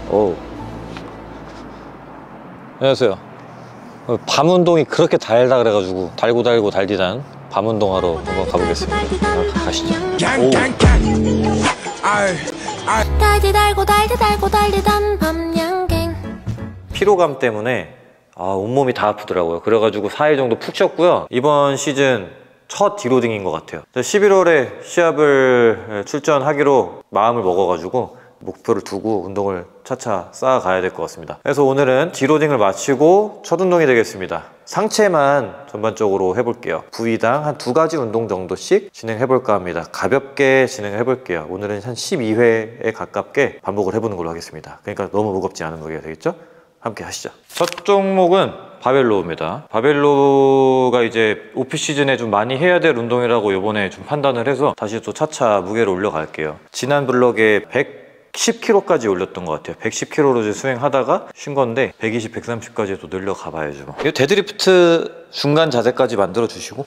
오. 안녕하세요. 밤 운동이 그렇게 달다 그래가지고 달고 달디단 밤 운동하러 한번 가보겠습니다. 가시죠. 오. 달디단 밤양갱. 피로감 때문에 온몸이 다 아프더라고요. 그래가지고 4일 정도 푹 쉬었고요. 이번 시즌 첫 디로딩인 것 같아요. 11월에 시합을 출전하기로 마음을 먹어가지고 목표를 두고 운동을 차차 쌓아가야 될 것 같습니다. 그래서 오늘은 디로딩을 마치고 첫 운동이 되겠습니다. 상체만 전반적으로 해볼게요. 부위당 한 2가지 운동 정도씩 진행해볼까 합니다. 가볍게 진행해볼게요. 오늘은 한 12회에 가깝게 반복을 해보는 걸로 하겠습니다. 그러니까 너무 무겁지 않은 거게 되겠죠? 함께 하시죠. 첫 종목은 바벨로우입니다. 바벨로우가 이제 오프 시즌에 좀 많이 해야 될 운동이라고 이번에 좀 판단을 해서 다시 또 차차 무게를 올려갈게요. 지난 블럭에 110kg까지 올렸던 것 같아요. 110kg로 수행하다가 쉰 건데 120, 130까지 또 늘려가 봐야죠. 이 데드리프트 중간 자세까지 만들어 주시고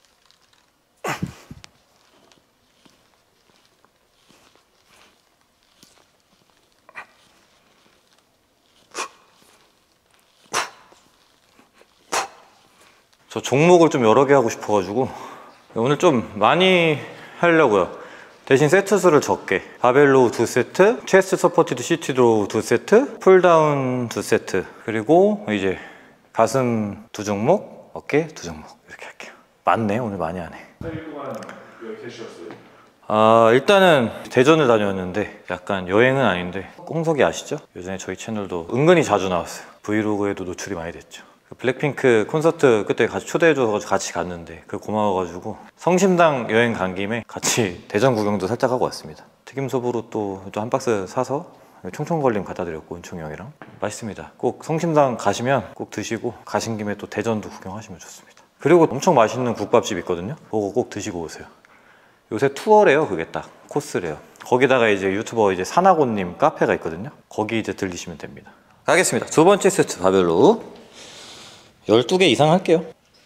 저 종목을 좀 여러 개 하고 싶어가지고 오늘 좀 많이 하려고요. 대신 세트 수를 적게. 바벨로우 2세트, 체스트 서포티드 시티드로우 2세트, 풀다운 2세트, 그리고 이제 가슴 2종목, 어깨 2종목 이렇게 할게요. 많네. 오늘 많이 하네. 4일 동안 몇 회 쉬었어요? 일단은 대전을 다녀왔는데 약간 여행은 아닌데 홍석이 아시죠? 요즘에 저희 채널도 은근히 자주 나왔어요. 브이로그에도 노출이 많이 됐죠. 블랙핑크 콘서트 그때 같이 초대해줘서 같이 갔는데 그 고마워가지고 성심당 여행 간 김에 같이 대전 구경도 살짝 하고 왔습니다. 튀김소보로 또 한 박스 사서 총총걸림 갖다 드렸고 은총이 형이랑 맛있습니다. 꼭 성심당 가시면 꼭 드시고 가신 김에 또 대전도 구경하시면 좋습니다. 그리고 엄청 맛있는 국밥집 있거든요. 그거 꼭 드시고 오세요. 요새 투어래요. 그게 딱 코스래요. 거기다가 이제 유튜버 이제 사나고님 카페가 있거든요. 거기 이제 들리시면 됩니다. 가겠습니다. 두 번째 세트 바벨로우 12개 이상 할게요.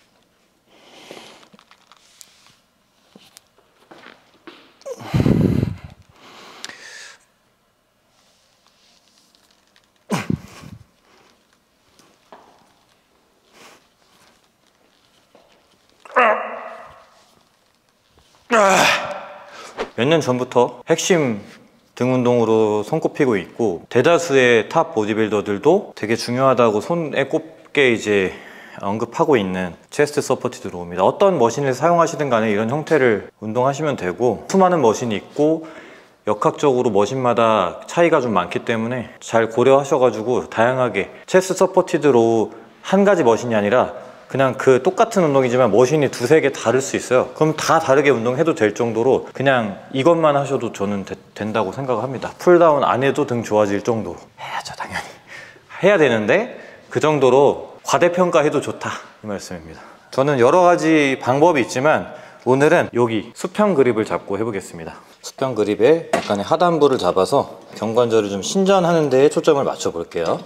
몇 년 전부터 핵심 등 운동으로 손꼽히고 있고 대다수의 탑 보디빌더들도 되게 중요하다고 손에 꼽게 이제 언급하고 있는 체스트 서포티드 로우입니다. 어떤 머신을 사용하시든 간에 이런 형태를 운동하시면 되고 수많은 머신이 있고 역학적으로 머신마다 차이가 좀 많기 때문에 잘 고려하셔가지고 다양하게 체스트 서포티드 로우 한 가지 머신이 아니라 그냥 그 똑같은 운동이지만 머신이 2-3개 다를 수 있어요. 그럼 다 다르게 운동해도 될 정도로 그냥 이것만 하셔도 저는 된다고 생각합니다. 풀다운 안 해도 등 좋아질 정도로 해야죠. 당연히 해야 되는데 그 정도로 과대평가해도 좋다 이 말씀입니다. 저는 여러 가지 방법이 있지만 오늘은 여기 수평 그립을 잡고 해보겠습니다. 수평 그립에 약간의 하단부를 잡아서 경관절을 좀 신전하는 데에 초점을 맞춰 볼게요.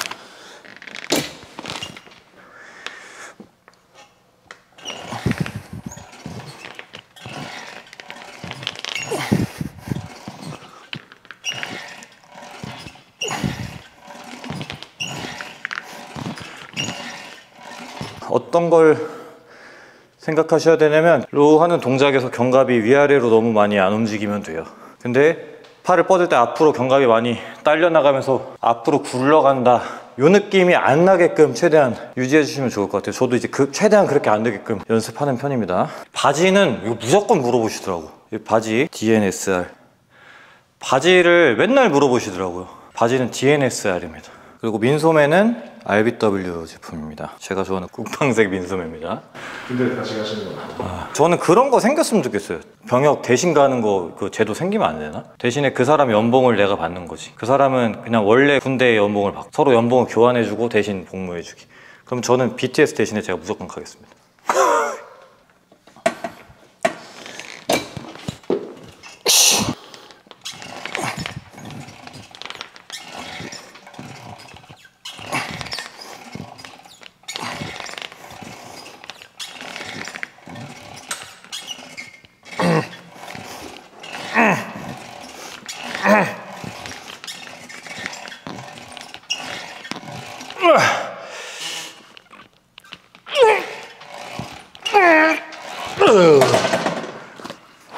어떤 걸 생각하셔야 되냐면 로우 하는 동작에서 견갑이 위아래로 너무 많이 안 움직이면 돼요. 근데 팔을 뻗을 때 앞으로 견갑이 많이 딸려 나가면서 앞으로 굴러간다 이 느낌이 안 나게끔 최대한 유지해 주시면 좋을 것 같아요. 저도 이제 최대한 그렇게 안 되게끔 연습하는 편입니다. 바지는 이거 무조건 물어보시더라고. 이 바지 DNSR 바지를 맨날 물어보시더라고요. 바지는 DNSR입니다. 그리고 민소매는 RBW 제품입니다. 제가 좋아하는 국방색 민소매입니다. 근데 다시 가시는 거 저는 그런 거 생겼으면 좋겠어요. 병역 대신 가는 거 그 제도 생기면 안 되나? 대신에 그 사람 연봉을 내가 받는 거지. 그 사람은 그냥 원래 군대 연봉을 받고 서로 연봉을 교환해주고 대신 복무해주기. 그럼 저는 BTS 대신에 제가 무조건 가겠습니다.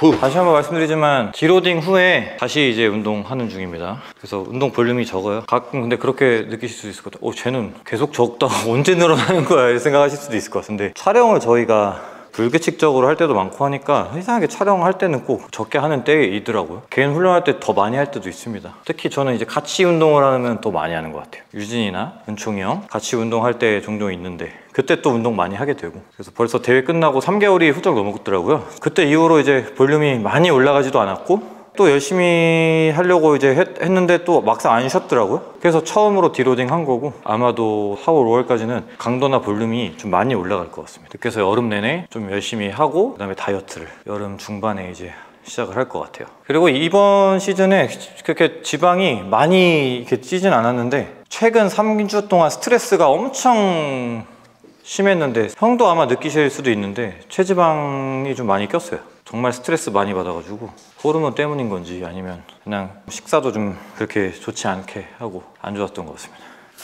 다시 한번 말씀드리지만 디로딩 후에 다시 이제 운동하는 중입니다. 그래서 운동 볼륨이 적어요. 가끔 근데 그렇게 느끼실 수 있을 것 같아요. 쟤는 계속 적다가 언제 늘어나는 거야 이렇게 생각하실 수도 있을 것 같은데, 촬영을 저희가 불규칙적으로 할 때도 많고 하니까 이상하게 촬영할 때는 꼭 적게 하는 때에 있더라고요. 개인 훈련할 때 더 많이 할 때도 있습니다. 특히 저는 이제 같이 운동을 하면 더 많이 하는 것 같아요. 유진이나 은총이 형 같이 운동할 때 종종 있는데 그때 또 운동 많이 하게 되고, 그래서 벌써 대회 끝나고 3개월이 훌쩍 넘었더라고요. 그때 이후로 이제 볼륨이 많이 올라가지도 않았고 또 열심히 하려고 이제 했는데 또 막상 안 쉬었더라고요. 그래서 처음으로 디로딩 한 거고, 아마도 4월, 5월까지는 강도나 볼륨이 좀 많이 올라갈 것 같습니다. 그래서 여름 내내 좀 열심히 하고 그다음에 다이어트를 여름 중반에 이제 시작을 할 것 같아요. 그리고 이번 시즌에 그렇게 지방이 많이 이렇게 찌진 않았는데 최근 3주 동안 스트레스가 엄청 심했는데, 형도 아마 느끼실 수도 있는데 체지방이 좀 많이 꼈어요. 정말 스트레스 많이 받아가지고 호르몬 때문인 건지 아니면 그냥 식사도 좀 그렇게 좋지 않게 하고 안 좋았던 것 같습니다.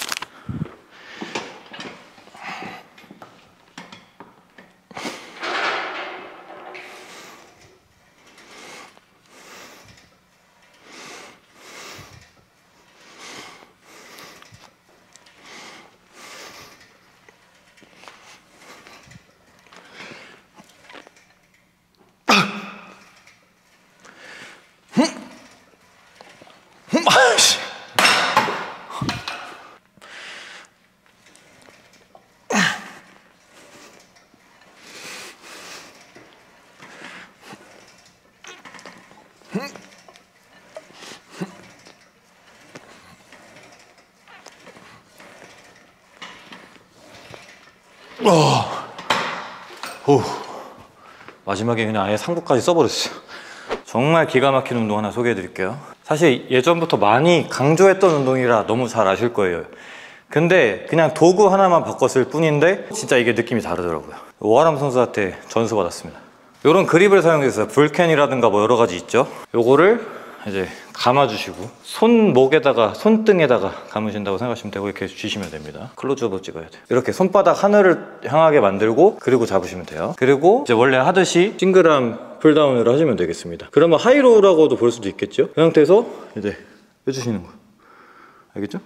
마지막에 그냥 아예 상부까지 써버렸어요. 정말 기가 막힌 운동 하나 소개해 드릴게요. 사실 예전부터 많이 강조했던 운동이라 너무 잘 아실 거예요. 근데 그냥 도구 하나만 바꿨을 뿐인데 진짜 이게 느낌이 다르더라고요. 오하람 선수한테 전수 받았습니다. 이런 그립을 사용해서 불캔이라든가 뭐 여러 가지 있죠. 요거를 이제 감아주시고 손목에다가 손등에다가 감으신다고 생각하시면 되고, 이렇게 쥐시면 됩니다. 클로즈업을 찍어야 돼요. 이렇게 손바닥 하늘을 향하게 만들고 그리고 잡으시면 돼요. 그리고 이제 원래 하듯이 싱글암 풀다운을 하시면 되겠습니다. 그러면 하이로우라고도 볼 수도 있겠죠. 그 상태에서 이제 해주시는 거예요. 알겠죠?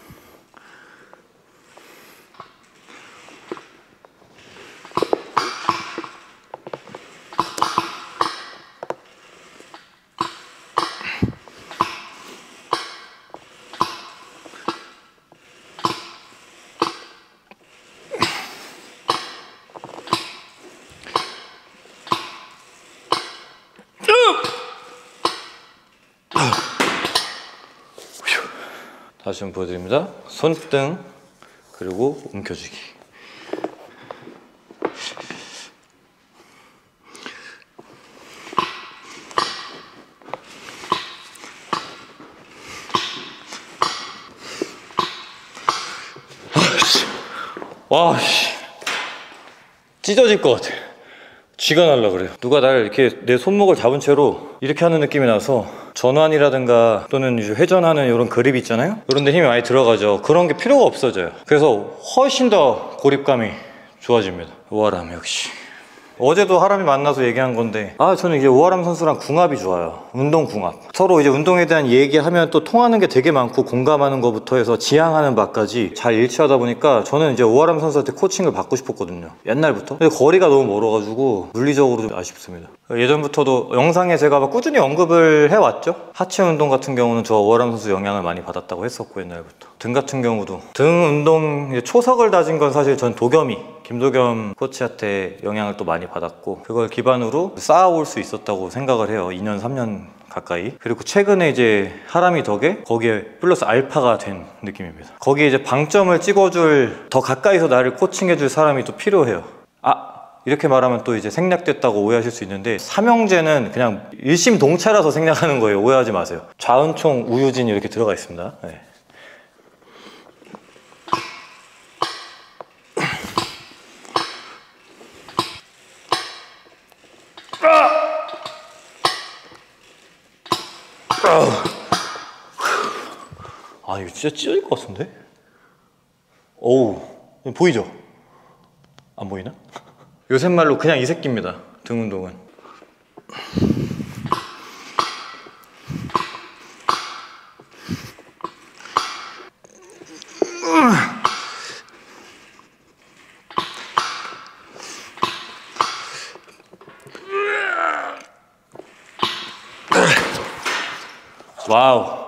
다시 한번 보여드립니다. 손등 그리고 움켜쥐기. 와씨, 찢어질 것 같아. 쥐가 날라 그래요. 누가 날 이렇게 내 손목을 잡은 채로 이렇게 하는 느낌이 나서 전완이라든가 또는 이제 회전하는 이런 그립 있잖아요. 이런 데 힘이 많이 들어가죠. 그런 게 필요가 없어져요. 그래서 훨씬 더 고립감이 좋아집니다. 오하람 역시. 어제도 하람이 만나서 얘기한 건데, 저는 이제 오하람 선수랑 궁합이 좋아요. 운동 궁합. 서로 이제 운동에 대한 얘기하면 또 통하는 게 되게 많고 공감하는 것부터 해서 지향하는 바까지 잘 일치하다 보니까 저는 이제 오하람 선수한테 코칭을 받고 싶었거든요. 옛날부터. 근데 거리가 너무 멀어가지고 물리적으로 좀 아쉽습니다. 예전부터도 영상에 제가 막 꾸준히 언급을 해왔죠. 하체 운동 같은 경우는 저 오하람 선수 영향을 많이 받았다고 했었고, 옛날부터. 등 같은 경우도 등 운동 이제 초석을 다진 건 사실 전 김도겸 코치한테 영향을 또 많이 받았고, 그걸 기반으로 쌓아올 수 있었다고 생각을 해요. 2년 3년 가까이. 그리고 최근에 이제 하람이 덕에 거기에 플러스 알파가 된 느낌입니다. 거기에 이제 방점을 찍어줄, 더 가까이서 나를 코칭해줄 사람이 또 필요해요. 이렇게 말하면 또 이제 생략됐다고 오해하실 수 있는데, 삼형제는 그냥 일심동체라서 생략하는 거예요. 오해하지 마세요. 좌은총, 우유진 이렇게 들어가 있습니다. 네. 이거 진짜 찢어질 것 같은데? 어우, 보이죠? 안 보이나? 요새 말로 그냥 이 새끼입니다. 등 운동은. 와우.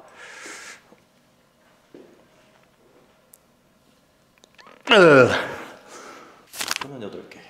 으. 28개.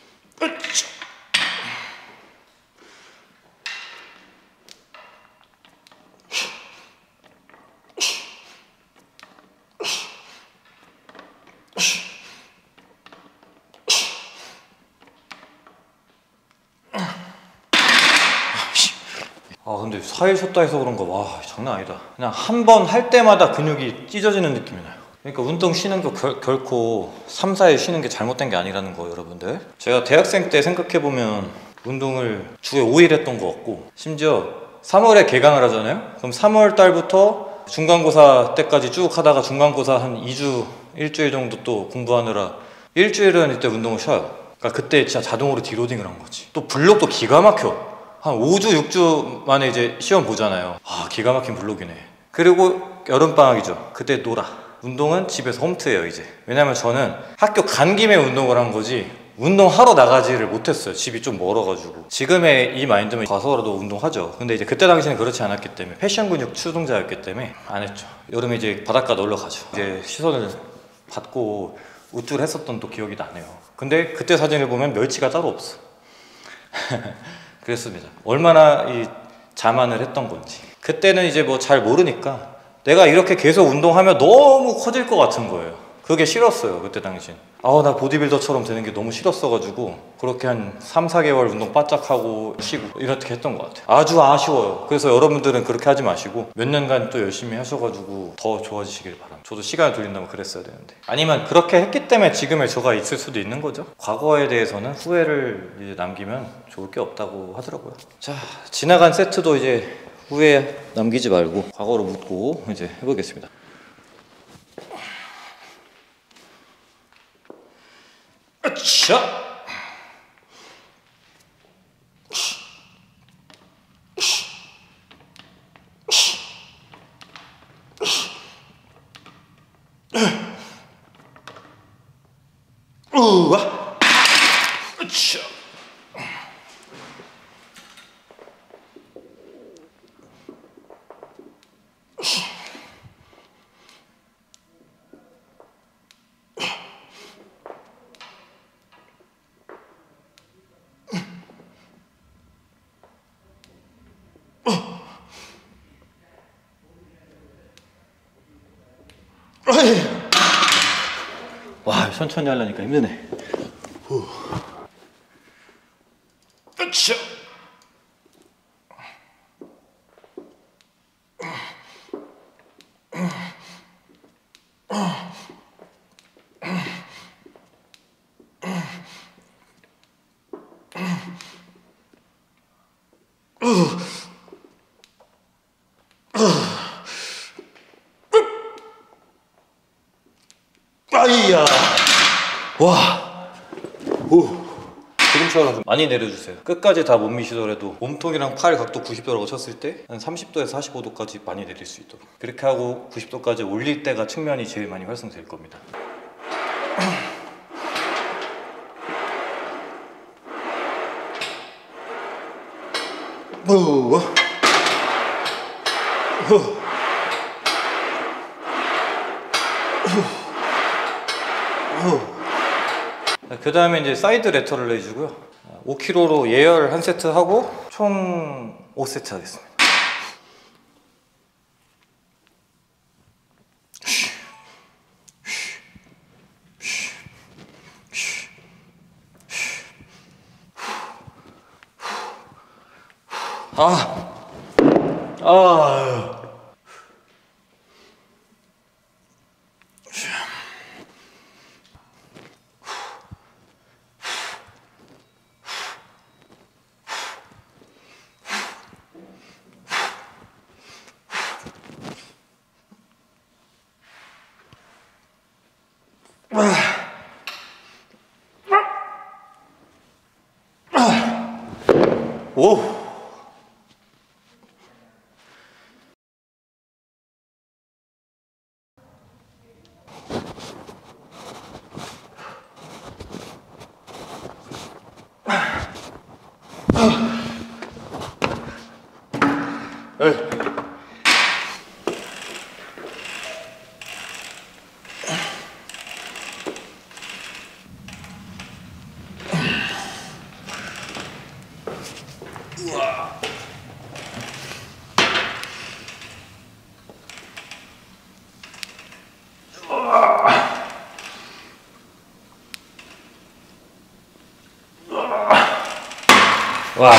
근데 4일 쉬었다 해서 그런가 와 장난 아니다. 그냥 한 번 할 때마다 근육이 찢어지는 느낌이 나요. 그러니까 운동 쉬는 거 결코 3, 4일 쉬는 게 잘못된 게 아니라는 거 여러분들. 제가 대학생 때 생각해보면 운동을 주에 5일 했던 거 같고 심지어 3월에 개강을 하잖아요. 그럼 3월 달부터 중간고사 때까지 쭉 하다가 중간고사 한 2주, 일주일 정도 또 공부하느라 일주일은 이때 운동을 쉬어요. 그러니까 그때 진짜 자동으로 디로딩을 한 거지. 또 블록도 기가 막혀. 한 5주, 6주 만에 이제 시험 보잖아요. 아, 기가 막힌 블록이네. 그리고 여름방학이죠. 그때 놀아. 운동은 집에서 홈트예요, 이제. 왜냐면 저는 학교 간 김에 운동을 한 거지 운동하러 나가지를 못했어요. 집이 좀 멀어가지고. 지금의 이 마인드면 가서라도 운동하죠. 근데 이제 그때 당시에는 그렇지 않았기 때문에 패션 근육 추종자였기 때문에 안 했죠. 여름에 이제 바닷가 놀러 가죠. 이제 시선을 받고 우쭐했었던 또 기억이 나네요. 근데 그때 사진을 보면 멸치가 따로 없어. 그랬습니다. 얼마나 이 자만을 했던 건지. 그때는 이제 뭐 잘 모르니까 내가 이렇게 계속 운동하면 너무 커질 것 같은 거예요. 그게 싫었어요. 그때 당시엔. 나 보디빌더처럼 되는 게 너무 싫었어가지고 그렇게 한 3, 4개월 운동 바짝 하고 쉬고 이렇게 했던 것 같아요. 아주 아쉬워요. 그래서 여러분들은 그렇게 하지 마시고 몇 년간 또 열심히 하셔가지고 더 좋아지시길 바랍니다. 저도 시간을 돌린다면 그랬어야 되는데. 아니면 그렇게 했기 때문에 지금의 저가 있을 수도 있는 거죠. 과거에 대해서는 후회를 이제 남기면 좋을 게 없다고 하더라고요. 자, 지나간 세트도 이제 후회 남기지 말고 과거로 묻고 이제 해보겠습니다. 자, 우와, 자. 와, 천천히 하려니까 힘드네. 으쌰. 아이야. 와. 오. 지금처럼 좀 많이 내려주세요. 끝까지 다 못 미시더라도 몸통이랑 팔 각도 90도라고 쳤을 때 한 30도에서 45도까지 많이 내릴 수 있도록 그렇게 하고 90도까지 올릴 때가 측면이 제일 많이 활성될 겁니다. 그 다음에 이제 사이드 레터럴 해주고요. 5kg로 예열 한 세트 하고 총 5세트 하겠습니다. 오! 와.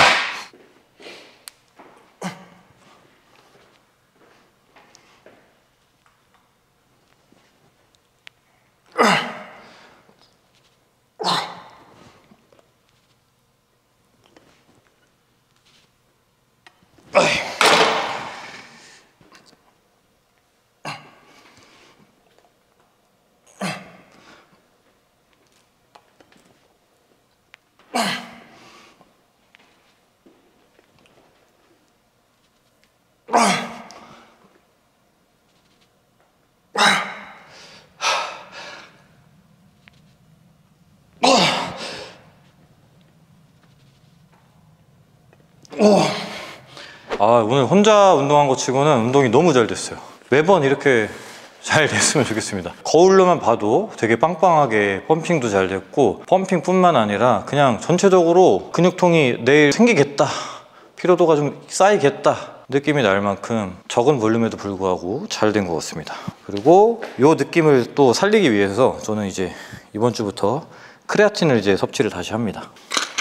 오늘 혼자 운동한 것 치고는 운동이 너무 잘 됐어요. 매번 이렇게 잘 됐으면 좋겠습니다. 거울로만 봐도 되게 빵빵하게 펌핑도 잘 됐고, 펌핑뿐만 아니라 그냥 전체적으로 근육통이 내일 생기겠다, 피로도가 좀 쌓이겠다 느낌이 날 만큼 적은 볼륨에도 불구하고 잘 된 것 같습니다. 그리고 이 느낌을 또 살리기 위해서 저는 이제 이번 주부터 크레아틴을 이제 섭취를 다시 합니다.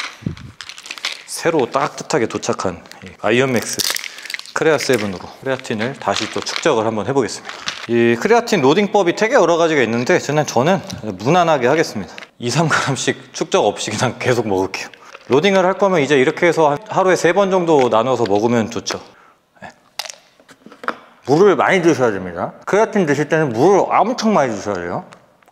새로 따뜻하게 도착한 아이언맥스 크레아 7으로 크레아틴을 다시 또 축적을 한번 해보겠습니다. 이 크레아틴 로딩법이 되게 여러 가지가 있는데 저는 무난하게 하겠습니다. 2-3g씩 축적 없이 그냥 계속 먹을게요. 로딩을 할 거면 이제 이렇게 해서 하루에 3번 정도 나눠서 먹으면 좋죠. 네. 물을 많이 드셔야 됩니다. 크레아틴 드실 때는 물을 엄청 많이 드셔야 돼요.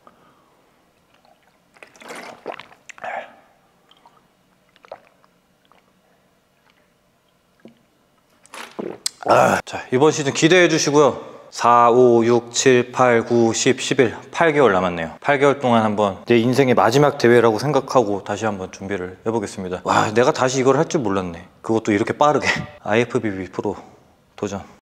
자, 이번 시즌 기대해 주시고요. 4, 5, 6, 7, 8, 9, 10, 11 8개월 남았네요. 8개월 동안 한번 내 인생의 마지막 대회라고 생각하고 다시 한번 준비를 해보겠습니다. 와, 내가 다시 이걸 할 줄 몰랐네. 그것도 이렇게 빠르게. IFBB 프로 도전.